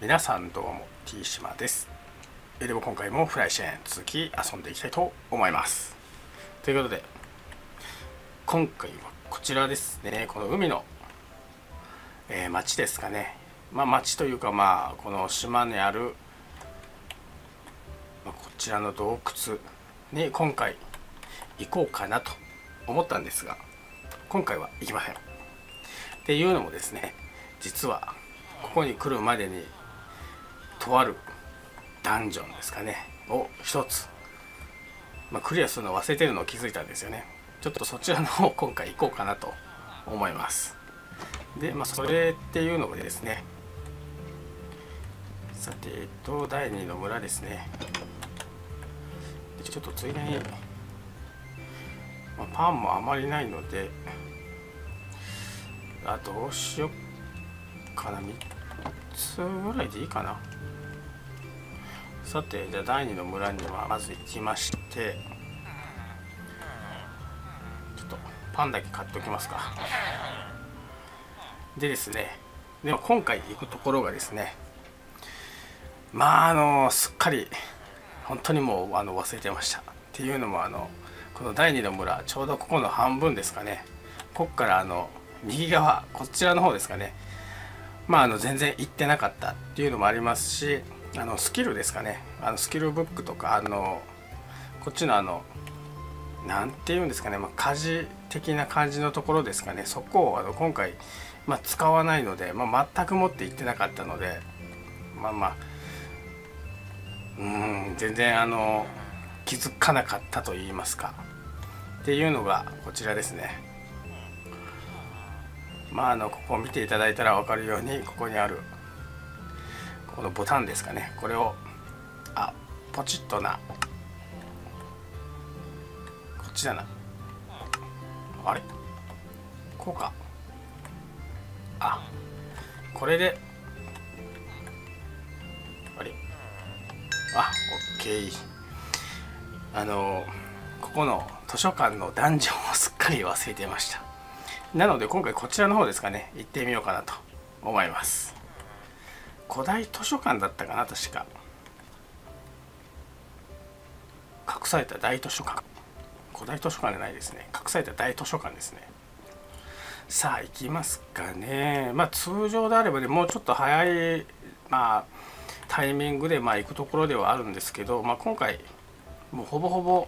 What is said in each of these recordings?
皆さんどうも T 島です。では今回もフライシェーン続き遊んでいきたいと思います。ということで今回はこちらですね。この海の、町ですかね。町というかこの島にある、こちらの洞窟に今回行こうかなと思ったんですが、今回は行きません。っていうのもですね、実はここに来るまでにとあるダンジョンですかねを一つ、クリアするのを忘れてるのを気づいたんですよね。ちょっとそちらの方今回行こうかなと思います。でそれっていうのがですね、さて第2の村ですね。ちょっとついでに、パンもあまりないのでどうしよっかな。3つぐらいでいいかな。さてじゃあ第2の村にはまず行きまして、ちょっとパンだけ買っておきますか。でですね、でも今回行くところがですね、すっかり本当にもう忘れてました。っていうのもこの第2の村、ちょうどここの半分ですかね。こっから右側、こちらの方ですかね。全然行ってなかったっていうのもありますし、スキルですかね。スキルブックとかこっちのなんていうんですかね、家事的な感じのところですかね。そこを今回、使わないので、全く持って行ってなかったので、全然気づかなかったと言いますかっていうのがこちらですね。ここを見ていただいたら分かるように、ここにあるこのボタンですかね。これをポチッとな、こっちだな、あれこうか、これでオッケー。ここの図書館のダンジョンをすっかり忘れてました。なので今回こちらの方ですかね、行ってみようかなと思います。古代図書館だったかな、確か。隠された大図書館、古代図書館じゃないですね。隠された大図書館ですね。さあ行きますかね。通常であればね、もうちょっと早いタイミングで行くところではあるんですけど、今回もうほぼほぼ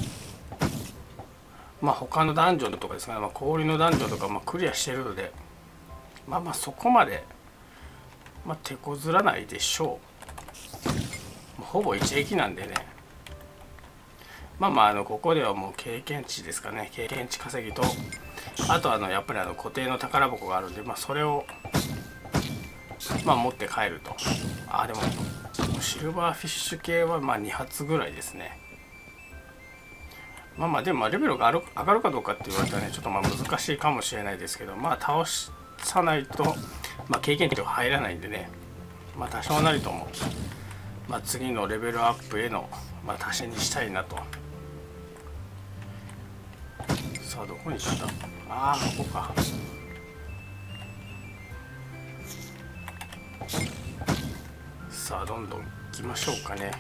他のダンジョンとかですね、氷のダンジョンとかクリアしてるので、そこまで手こずらないでしょう。ほぼ一撃なんでね。ここではもう経験値ですかね。経験値稼ぎと、あとやっぱり固定の宝箱があるんで、それを持って帰ると。でもシルバーフィッシュ系は2発ぐらいですね。でもレベルが上がるかどうかって言われたらね、ちょっと難しいかもしれないですけど、倒さないと経験値が入らないんでね、多少なりとも次のレベルアップへの足しにしたいなと。さあどこに行った？ここか。さあどんどん行きましょうかね。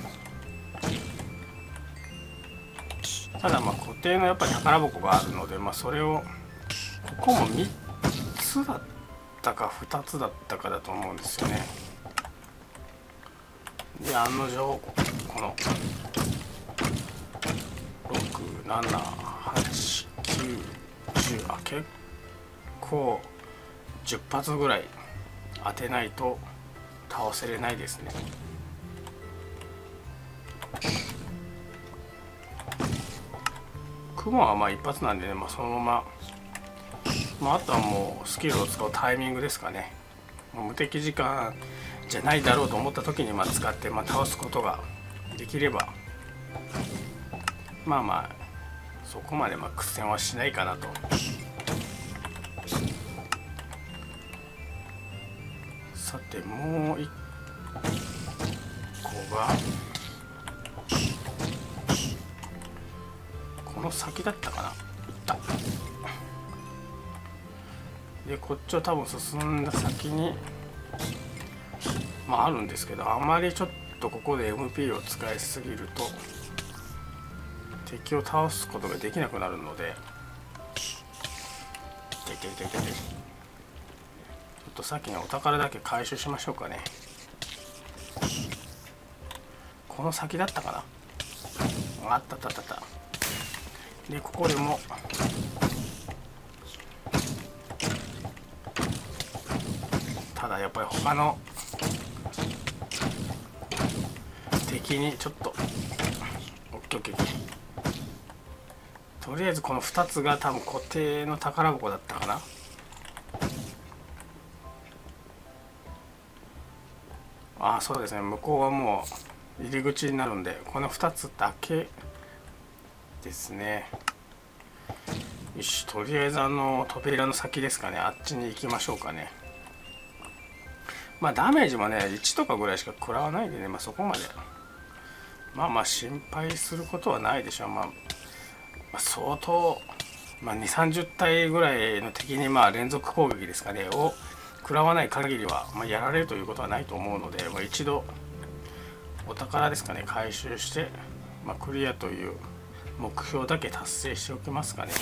ただ固定のやっぱり宝箱があるので、それをここも3つだったか2つだったかだと思うんですよね。で案の定この67890結構10発ぐらい当てないと倒せれないですね。雲は一発なんでね、そのまま、あとはもうスキルを使うタイミングですかね。無敵時間じゃないだろうと思った時に使って倒すことができれば、そこまで苦戦はしないかなと。さてもう1個がこの先だったかな。でこっちを多分進んだ先にまああるんですけど、あまりちょっとここで MP を使いすぎると敵を倒すことができなくなるので、ちょっとさっきのお宝だけ回収しましょうかね。この先だったかな。あったあったあった。でここでもただやっぱり他の敵にちょっとオッケーオッケーオッケー。とりあえずこの2つが多分固定の宝箱だったかな。ああそうですね、向こうはもう入り口になるんでこの2つだけですね。よし、とりあえず扉の先ですかね、あっちに行きましょうかね。まあダメージもね1とかぐらいしか食らわないんでね、まあそこまでまあ心配することはないでしょう。まあ相当、まあ、2、30体ぐらいの敵にまあ連続攻撃ですかねを食らわない限りは、まあ、やられるということはないと思うので、まあ、一度お宝ですかね回収して、まあ、クリアという目標だけ達成しておきますかね。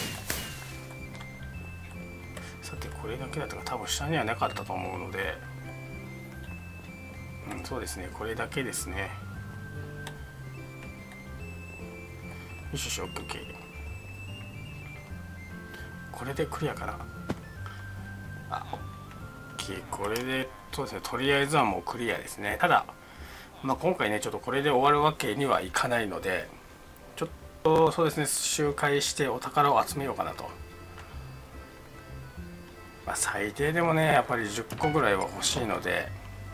さてこれだけだったか多分下にはなかったと思うので、そうですね、これだけですね。よしよし、オッケーオッケー。これでクリアかな。あ、オッケー。これでそうですね、とりあえずはもうクリアですね。ただ、まあ、今回ねちょっとこれで終わるわけにはいかないので、ちょっとそうですね周回してお宝を集めようかなと。まあ、最低でもねやっぱり10個ぐらいは欲しいので、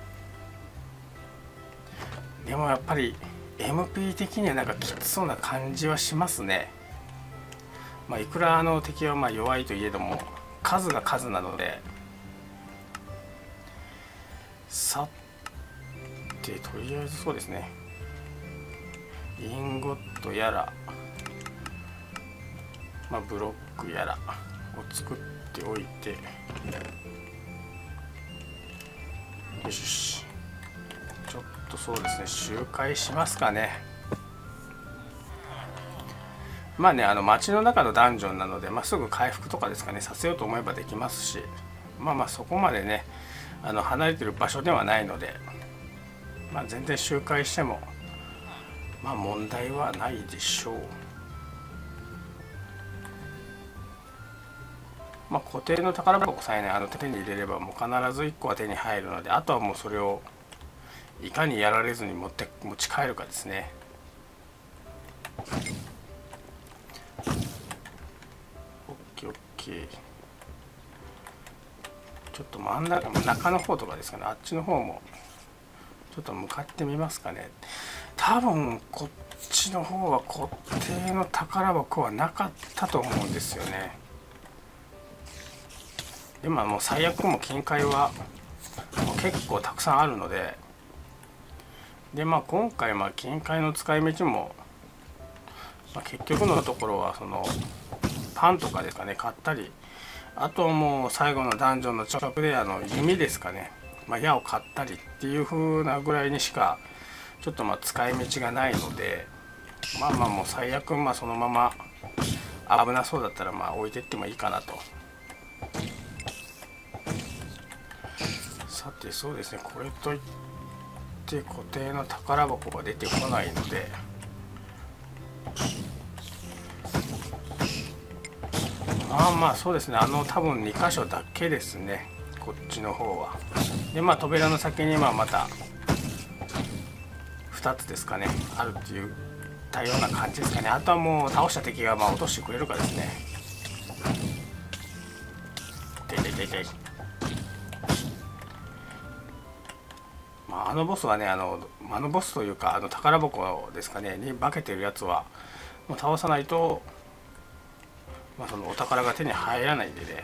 でもやっぱり MP 的にはなんかきつそうな感じはしますね。まあ、いくら敵はまあ弱いといえども数が数なので、さてとりあえずそうですね、インゴットやら、まあ、ブロックやらを作っておいて、よし、ちょっとそうですね周回しますかね。まあね街の中のダンジョンなので、まあ、すぐ回復とかですかねさせようと思えばできますし、まあそこまでね離れてる場所ではないので、まあ、全然周回してもまあ問題はないでしょう。まあ固定の宝箱さえね手に入れればもう必ず1個は手に入るので、あとはもうそれをいかにやられずに持ち帰るかですね。オッケーオッケー。ちょっと真ん中の方とかですかね、あっちの方もちょっと向かってみますかね。多分こっちの方は固定の宝箱はなかったと思うんですよね。でもう最悪もう金塊はもう結構たくさんあるので、今回金塊の使い道も、結局のところはそのパンとかですかね買ったり、あともう最後のダンジョンの近くで弓ですかね、矢を買ったりっていう風なぐらいにしかちょっと使い道がないので、もう最悪そのまま危なそうだったら置いてってもいいかなと。さてそうですね、これといって固定の宝箱が出てこないので、そうですね、多分2箇所だけですね、こっちの方は。で扉の先にまた2つですかねあるっていうたような感じですかね。あとはもう倒した敵が落としてくれるかですね。ボスはねボスというか宝箱ですかねに化けてるやつはもう倒さないと、そのお宝が手に入らないんでね、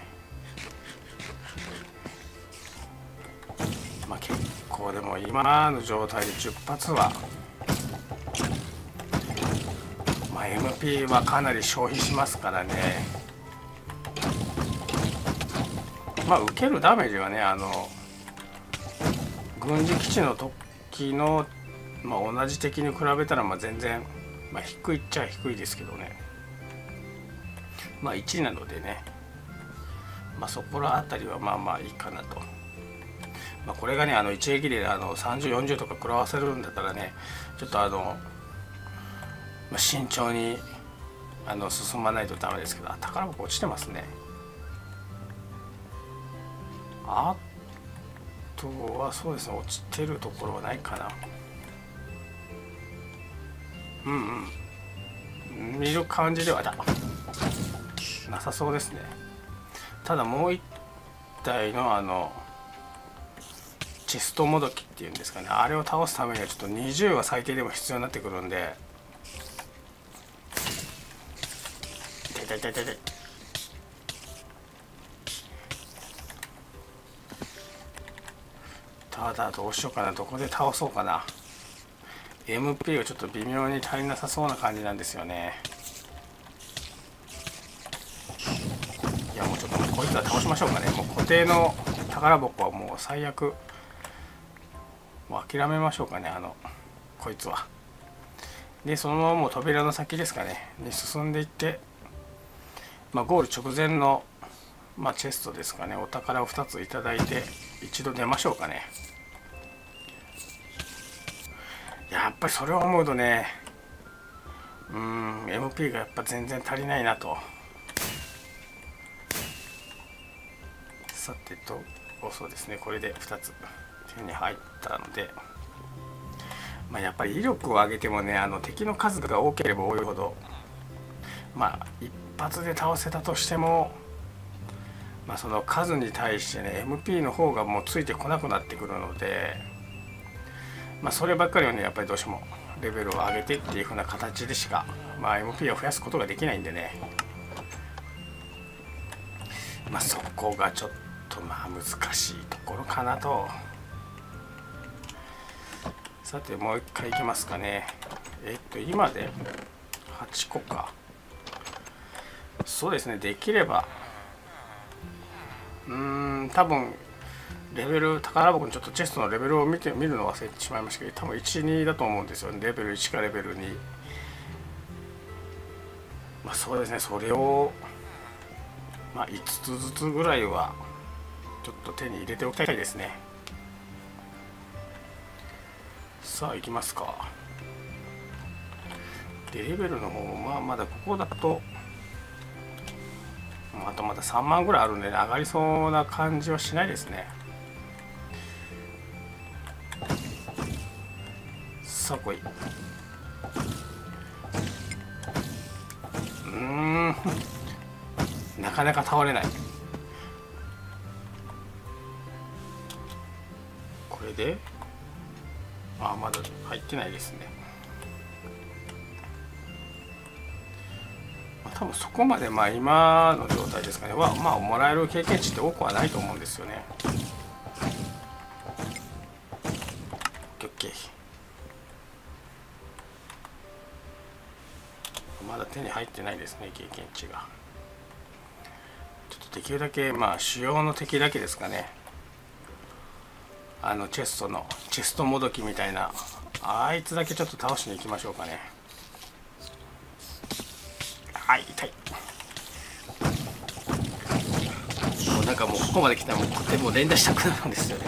結構でも今の状態で10発はMP はかなり消費しますからね。受けるダメージはね軍事基地の時の、同じ敵に比べたら全然、低いっちゃ低いですけどね、1なのでね、そこら辺りはまあまあいいかなと。これがね一撃で30、40とか食らわせるんだったらね、ちょっと慎重に進まないとダメですけど、宝箱落ちてますね。あとはそうですね、落ちてるところはないかな。見る感じではなさそうですね。ただもう一体のチェストもどきっていうんですかね、あれを倒すためにはちょっと20は最低でも必要になってくるんで、痛い痛い痛い痛い。ただどうしようかな、どこで倒そうかな。 MP がちょっと微妙に足りなさそうな感じなんですよね。いやもうちょっとこいつは倒しましょうかね。もう固定の宝箱はもう最悪、もう諦めましょうかね、こいつは。でそのままもう扉の先ですかねに進んでいって、ゴール直前の、チェストですかね、お宝を2ついただいて一度出ましょうかね。やっぱりそれを思うとね、MP がやっぱ全然足りないなと。さてと、そうですね、これで2つ手に入ったので、やっぱり威力を上げてもね、敵の数が多ければ多いほど、一発で倒せたとしても、その数に対してね MP の方がもうついてこなくなってくるので、そればっかりはねやっぱりどうしてもレベルを上げてっていう風な形でしか、MP を増やすことができないんでね、そこがちょっと難しいところかなと。さてもう一回いきますかね。今で8個か。そうですね、できれば多分レベル、宝箱にちょっとチェストのレベルを見るの忘れてしまいましたけど、多分1、2だと思うんですよね。レベル1かレベル2。そうですね、それを5つずつぐらいはちょっと手に入れておきたいですね。さあ行きますか。でレベルの方もまだここだとあとまだ3万ぐらいあるんで、ね、上がりそうな感じはしないですね。さあ来い。なかなか倒れない。これでまだ入ってないですね。多分そこまで今の状態ですかねはもらえる経験値って多くはないと思うんですよね。OK。まだ手に入ってないですね、経験値が。ちょっとできるだけ主要の敵だけですかね。チェストもどきみたいなあいつだけちょっと倒しに行きましょうかね。はい、痛い。もうここまで来たらもう連打したくなるんですよね。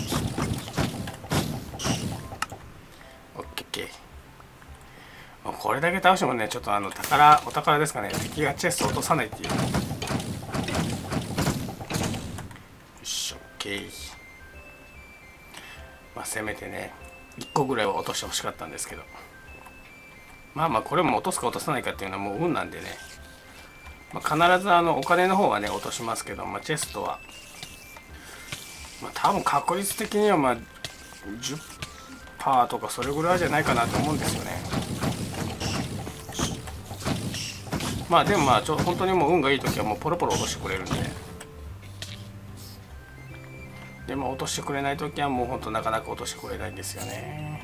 オッケー。もうこれだけ倒してもね、ちょっとお宝ですかね、敵がチェスト落とさないっていう。よし、オッケー。せめてね1個ぐらいは落としてほしかったんですけど、これも落とすか落とさないかっていうのはもう運なんでね、必ずお金の方はね落としますけど、チェストは多分確率的には10% とかそれぐらいじゃないかなと思うんですよね。でも本当にもう運がいい時はもうポロポロ落としてくれるんで、でも落としてくれない時はもう本当なかなか落としてくれないんですよね。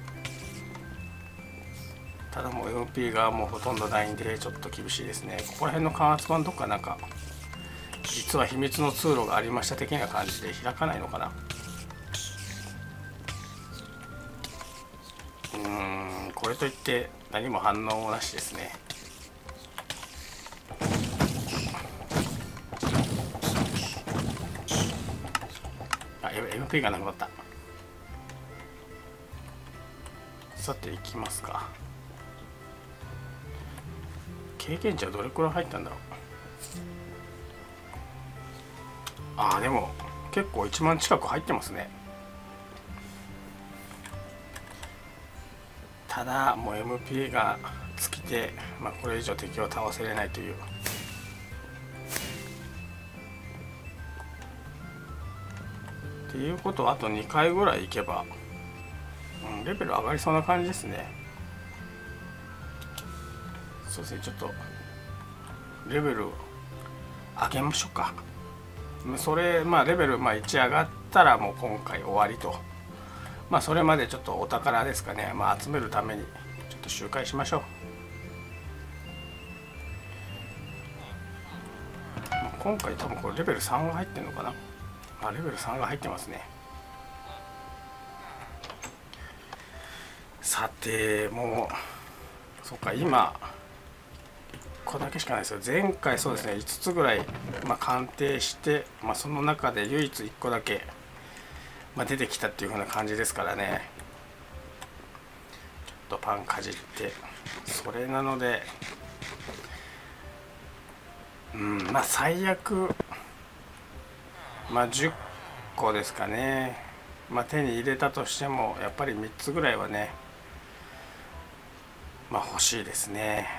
ただもう MP がもうほとんどないんでちょっと厳しいですね。ここら辺の感圧板とか実は秘密の通路がありました的な感じで開かないのかな。 これといって何も反応もなしですね。あ、MP がなくなった。さていきますか。経験値はどれくらい入ったんだろう。ああ、でも結構1万近く入ってますね。ただもう MP が尽きて、これ以上敵を倒せれないという。っていうことはあと2回ぐらいいけば、レベル上がりそうな感じですね。そうですね、ちょっとレベル上げましょうか。それレベル1上がったらもう今回終わりと。それまでちょっとお宝ですかね、集めるためにちょっと周回しましょう。今回多分これレベル3が入ってるのかな。レベル3が入ってますね。さて、もうそっか、今1個だけしかないですよ。前回そうですね、5つぐらい、鑑定して、その中で唯一1個だけ、出てきたっていう風な感じですからね。ちょっとパンかじって、それなので最悪10個ですかね。手に入れたとしてもやっぱり3つぐらいはね、欲しいですね。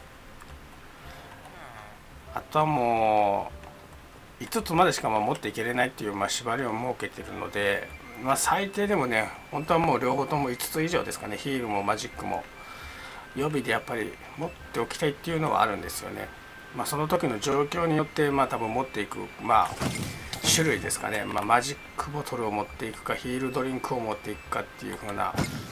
あとはもう5つまでしか持っていけれないっていう縛りを設けてるので、最低でもね、本当はもう両方とも5つ以上ですかね。ヒールもマジックも予備でやっぱり持っておきたいっていうのはあるんですよね。その時の状況によって多分持っていく種類ですかね。マジックボトルを持っていくかヒールドリンクを持っていくかっていう風な、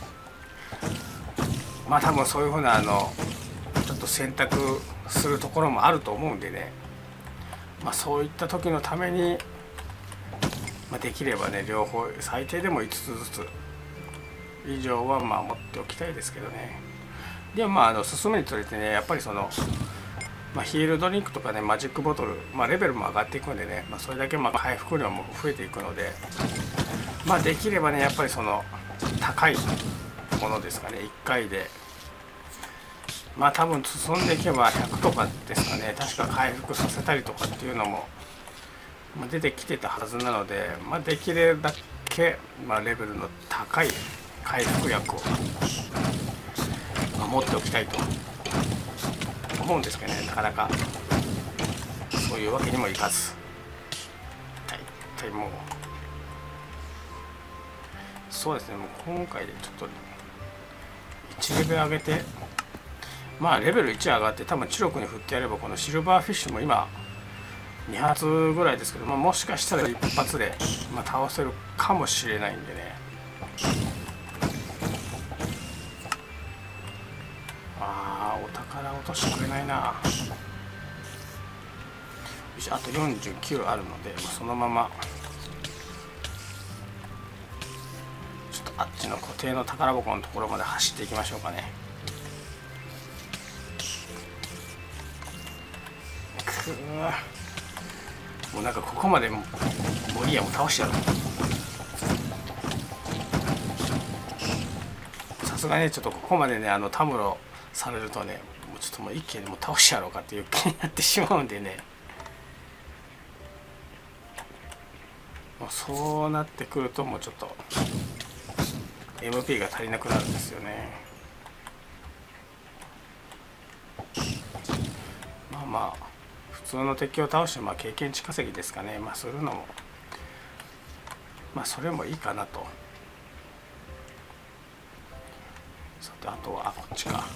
多分そういう風なちょっと選択するところもあると思うんでね、そういった時のために、できればね両方最低でも5つずつ以上は持っておきたいですけどね。でも進むにつれてね、やっぱりその、ヒールドリンクとかねマジックボトル、レベルも上がっていくんでね、それだけ回復量も増えていくので、できればねやっぱりその高いものですかね、1回で多分進んでいけば100とかですかね、確か回復させたりとかっていうのも出てきてたはずなので、できるだけレベルの高い回復薬を持っておきたいと思うんですけどね、なかなかそういうわけにもいかず、大体もうそうですね、もう今回でちょっと1レベル上げて、レベル1上がって多分知力に振ってやれば、このシルバーフィッシュも今2発ぐらいですけど、もしかしたら一発で、倒せるかもしれないんでね。お宝落としてくれないな。よし、あと49あるので、そのままちょっとあっちの固定の宝箱のところまで走っていきましょうかね。もうなんかここまでモリアも倒してやろう。さすがにちょっとここまでねたむろされるとね、もうちょっともう一気にもう倒してやろうかっていう気になってしまうんでね、もうそうなってくるともうちょっと MP が足りなくなるんですよね。普通の敵を倒して経験値稼ぎですかね。そういうのもそれもいいかなと。さて、あとはこっちか、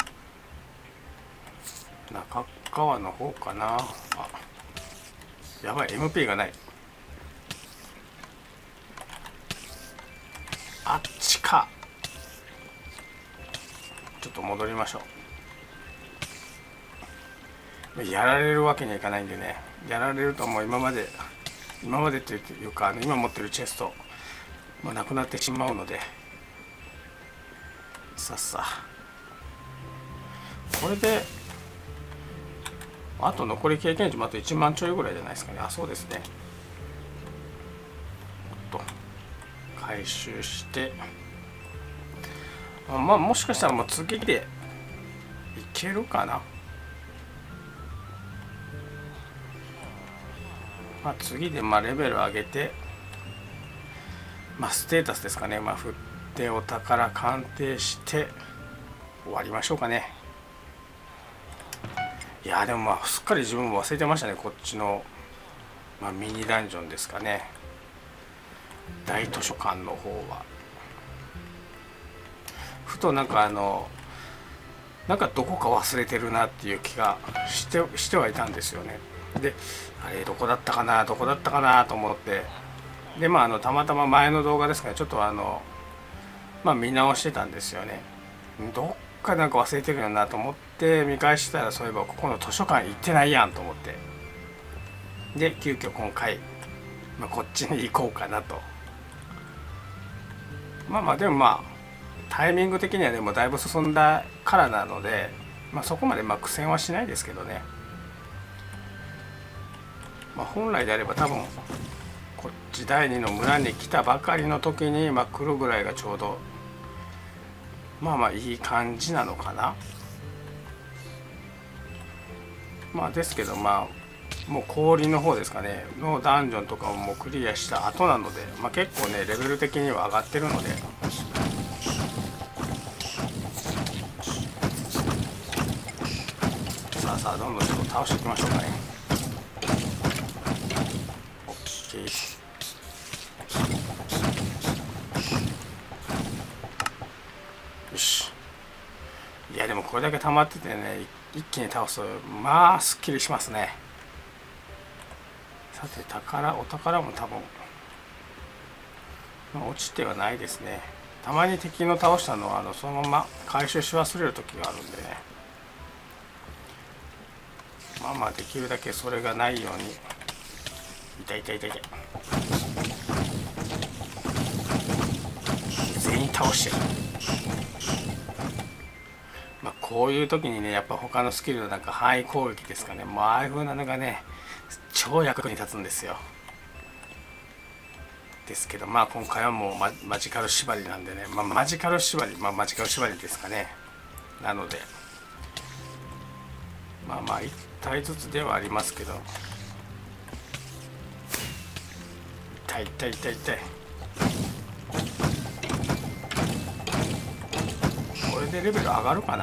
中川の方かな。やばい、 MP がない。あっちか。ちょっと戻りましょう。やられるわけにはいかないんでね、やられるともう今までっていうか今持ってるチェストもなくなってしまうので、 さっさこれであと残り経験値もあと1万ちょいぐらいじゃないですかね。あ、そうですね。回収してまあもしかしたらもう次でいけるかな。まあ次でレベル上げてステータスですかね。振ってお宝鑑定して終わりましょうかね。いやでもすっかり自分も忘れてましたね。こっちの、ミニダンジョンですかね。大図書館の方はふとなんかどこか忘れてるなっていう気がしてはいたんですよね。であれどこだったかなと思って、でたまたま前の動画ですかね、ちょっと見直してたんですよね。どっかなんか忘れてるよなと思って見返したら、そういえばここの図書館行ってないやんと思って、で急遽今回、こっちに行こうかなと。でもタイミング的にはでもだいぶ進んだからなので、そこまで苦戦はしないですけどね。本来であれば多分こっち第2の村に来たばかりの時に来るぐらいがちょうどいい感じなのかな。ですけどもう氷の方ですかねのダンジョンとかをもうクリアした後なので、結構ねレベル的には上がってるので、さあどんどんちょっと倒していきましょうかね。 OK。 よし。いやでもこれだけ溜まっててね、一気に倒すとすっきりしますね。さてお宝も多分、落ちてはないですね。たまに敵の倒したのはそのまま回収し忘れる時があるんでね、できるだけそれがないように。痛い全員倒してる。こういう時にねやっぱ他のスキルの範囲攻撃ですかね、ああいう風なのがね超役に立つんですよ。ですけど今回はもうマジカル縛りなんでね、マジカル縛りですかね。なので1体ずつではありますけど、痛い。これでレベル上がるかな。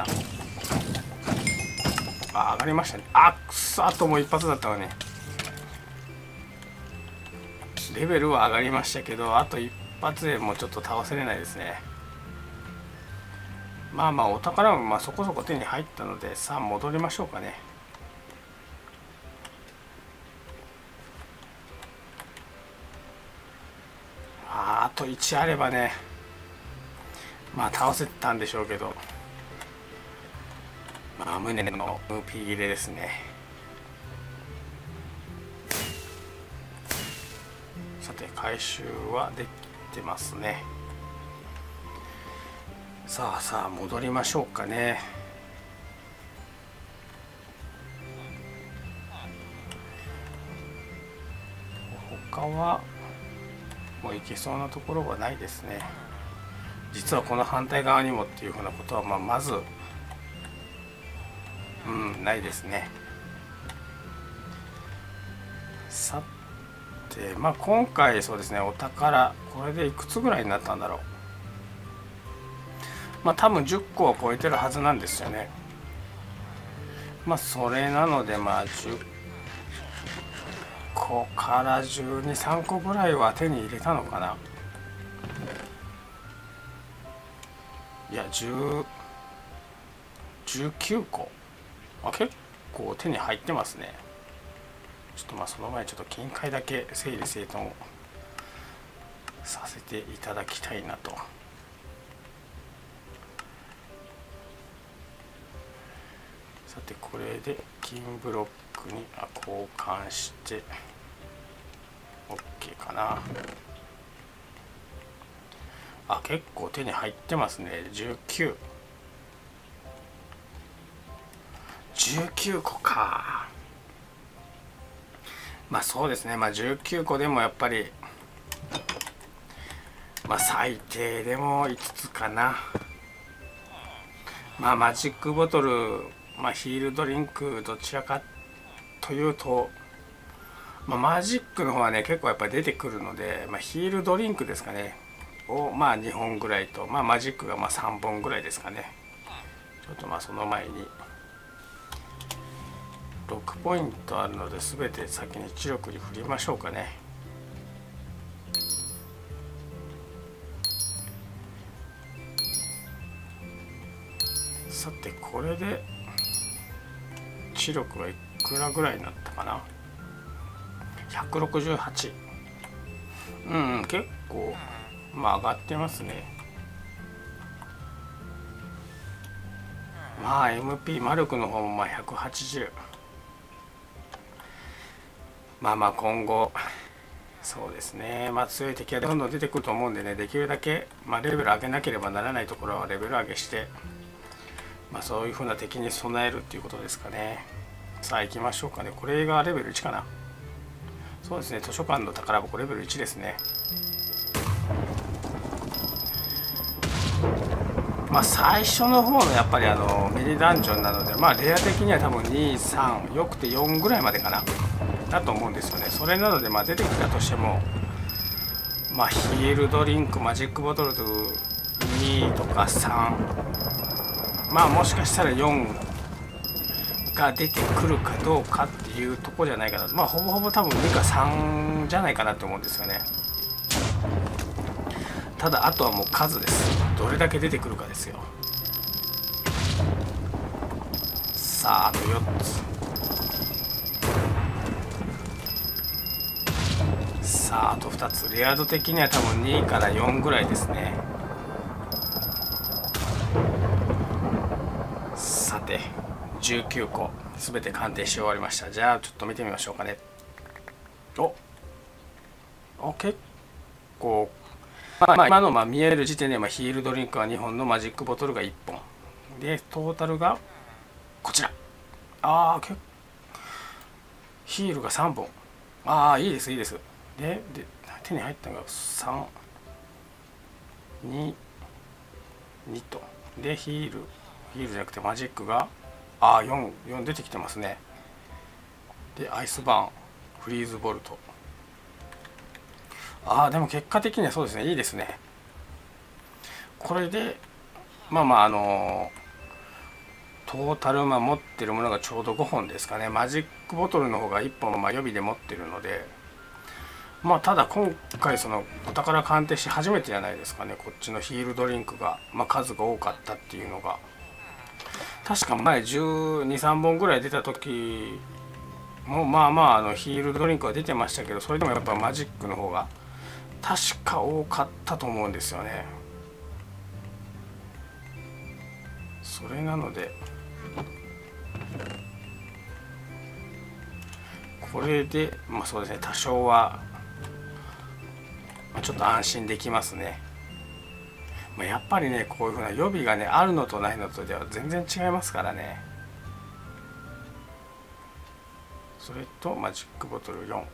上がりましたね。くそ、あともう一発だったのに。レベルは上がりましたけど、あと一発でもうちょっと倒せれないですね。お宝もそこそこ手に入ったので、さあ戻りましょうかね。あと1あればね倒せたんでしょうけど、胸のムーピー切れですね。さて回収はできてますね。さあ戻りましょうかね。他はもう行けそうなところはないですね。実はこの反対側にもっていうふうなことはまずないですね。さて今回そうですね、お宝これでいくつぐらいになったんだろう。多分10個は超えてるはずなんですよね。それなので10個から12、3個ぐらいは手に入れたのかな。いや19個、結構手に入ってますね。ちょっとその前にちょっと金塊だけ整理整頓をさせていただきたいなと。さてこれで金ブロックに交換して OK かな。 あ、結構手に入ってますね。19個か。まあそうですね。まあ19個でもやっぱりまあ最低でも5つかな。まあマジックボトル、まあヒールドリンクどちらかというと、まあ、マジックの方はね結構やっぱり出てくるので、まあ、ヒールドリンクですかねをまあ2本ぐらいと、まあ、マジックがまあ3本ぐらいですかね。ちょっとまあその前に6ポイントあるので全て先に知力に振りましょうかね。さてこれで知力はいくらぐらいになったかな。168。結構まあ上がってますね。まあ MP 魔力の方もまあ180。まあまあ今後そうですね、まあ強い敵がどんどん出てくると思うんでね、できるだけまあレベル上げなければならないところはレベル上げして、まあそういう風な敵に備えるっていうことですかね。さあ行きましょうかね。これがレベル1かな。そうですね、図書館の宝箱レベル1ですね。まあ最初の方のやっぱりミニダンジョンなので、まあレア的には多分2、3、よくて4ぐらいまでかなだと思うんですよね。それなのでまあ出てきたとしても、まあヒールドリンク、マジックボトル2とか3、まあもしかしたら4が出てくるかどうかっていうとこじゃないかな。まあほぼほぼ多分2か3じゃないかなと思うんですよね。ただあとはもう数です。どれだけ出てくるかですよ。さああと4つ。さああと2つ。レア度的には多分2から4ぐらいですね。さて19個全て鑑定し終わりました。じゃあちょっと見てみましょうかね。結構、まあ、今のまあ見える時点でヒールドリンクは2本のマジックボトルが1本でトータルがこちら。ヒールが3本。いいですいいです。で手に入ったのが3、2とでヒールじゃなくてマジックが4出てきてますね。でアイスバーン、フリーズボルト。でも結果的にはそうですね、いいですね。これでトータル持ってるものがちょうど5本ですかね。マジックボトルの方が1本予備で持ってるので、ただ今回そのお宝鑑定士初めてじゃないですかね。こっちのヒールドリンクが、数が多かったっていうのが。確か前12、3本ぐらい出た時もヒールドリンクは出てましたけど、それでもやっぱマジックの方が確か多かったと思うんですよね。それなのでこれでそうですね、多少はちょっと安心できますね。やっぱりね、こういうふうな予備がねあるのとないのとでは全然違いますからね。それとマジックボトル4。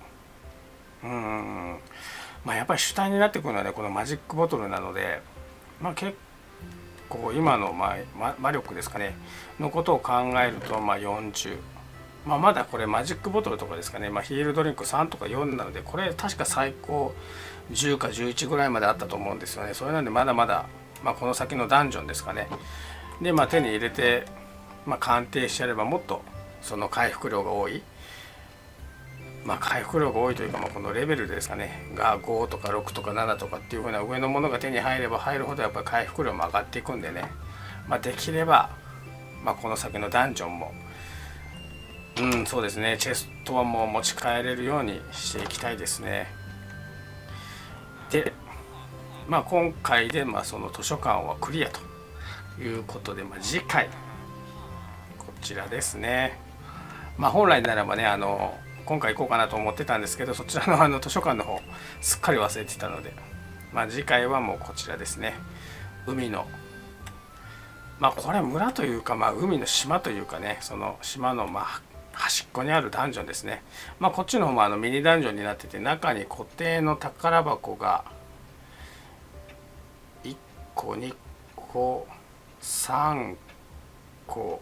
やっぱり主体になってくるのはねこのマジックボトルなので、結構今の魔力ですかねのことを考えると40。まだこれマジックボトルとかですかね、ヒールドリンク3とか4なので、これ確か最高10か11ぐらいまであったと思うんですよね。それなんでまだまだ、この先のダンジョンですかね。で手に入れて、鑑定してやればもっとその回復量が多い、回復量が多いというか、このレベルですかねが5とか6とか7とかっていう風な上のものが手に入れば入るほどやっぱり回復量も上がっていくんでね、できれば、この先のダンジョンもそうですね、チェストはもう持ち帰れるようにしていきたいですね。で今回でその図書館はクリアということで、次回こちらですね。本来ならばね今回行こうかなと思ってたんですけど、そちらの図書館の方すっかり忘れてたので、 次回はもうこちらですね、海のこれ村というか、海の島というかね、その島の端っこにあるダンジョンですね。こっちの方もミニダンジョンになってて、中に固定の宝箱が1個2個3個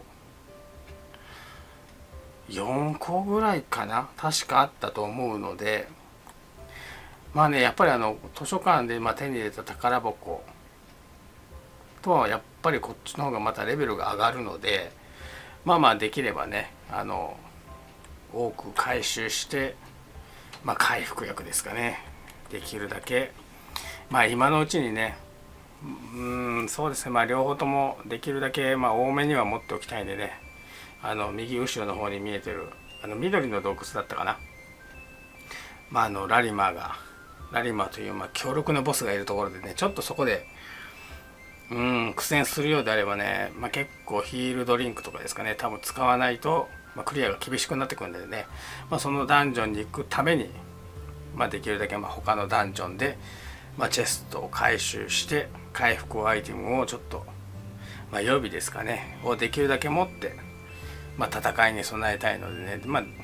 4個ぐらいかな、確かあったと思うので、やっぱり図書館で手に入れた宝箱とはやっぱりこっちの方がまたレベルが上がるので、できればね多く回収して、回復薬ですかね、できるだけ今のうちにね、そうですね、両方ともできるだけ多めには持っておきたいんでね、右後ろの方に見えてる緑の洞窟だったかな、ラリマーという強力なボスがいるところでね、ちょっとそこで苦戦するようであればね、結構ヒールドリンクとかですかね、多分使わないと、クリアが厳しくなってくるんでね、そのダンジョンに行くために、できるだけ他のダンジョンで、チェストを回収して回復アイテムをちょっと、予備ですかねをできるだけ持って、戦いに備えたいのでね、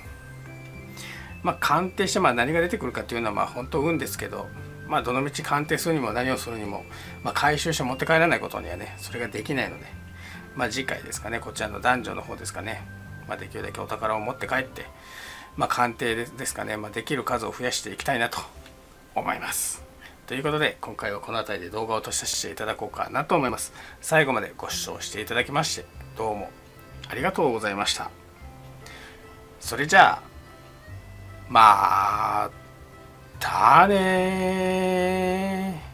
鑑定して何が出てくるかっていうのは本当運ですけど、どのみち鑑定するにも何をするにも、回収して持って帰らないことにはねそれができないので、次回ですかね、こちらのダンジョンの方ですかね、できるだけお宝を持って帰って、鑑定ですかね、できる数を増やしていきたいなと思います。ということで今回はこの辺りで動画を閉じさせていただこうかなと思います。最後までご視聴していただきましてどうもありがとうございました。それじゃあまたね。